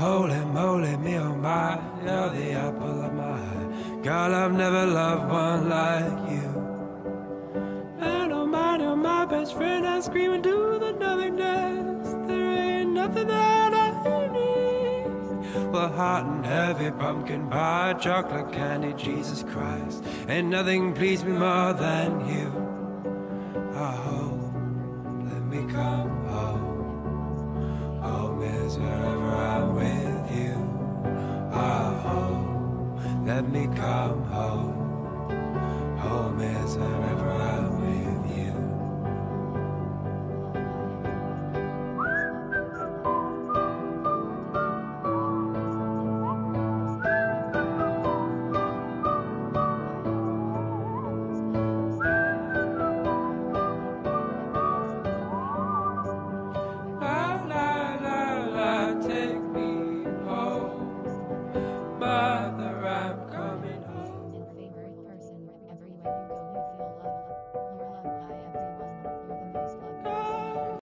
holy moly, me oh my, you're the apple of my eye. God, I've never loved one like you. And oh my best friend, I'm screaming to the nothingness. There ain't nothing that I need. Well, hot and heavy pumpkin pie, chocolate candy, Jesus Christ, ain't nothing pleased me more than you. Oh, let me come home. Home is wherever I'm with you. Oh, let me come home. Home is wherever I'm with you. Take me home by the rapid.